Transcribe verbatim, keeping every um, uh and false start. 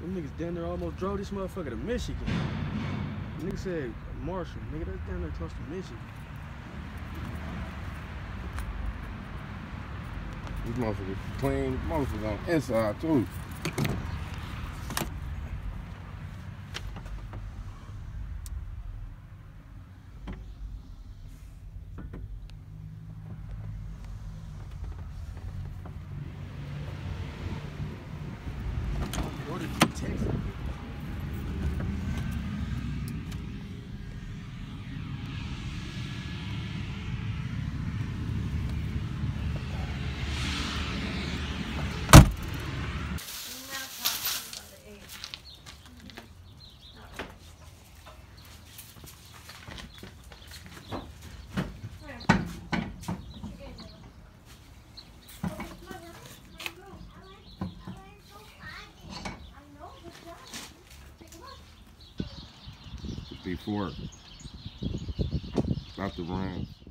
Them niggas down there almost drove this motherfucker to Michigan. The nigga said Marshall. Nigga, that's down there close to Michigan. These motherfuckers clean. Motherfuckers on the inside too. Before, not the Rams.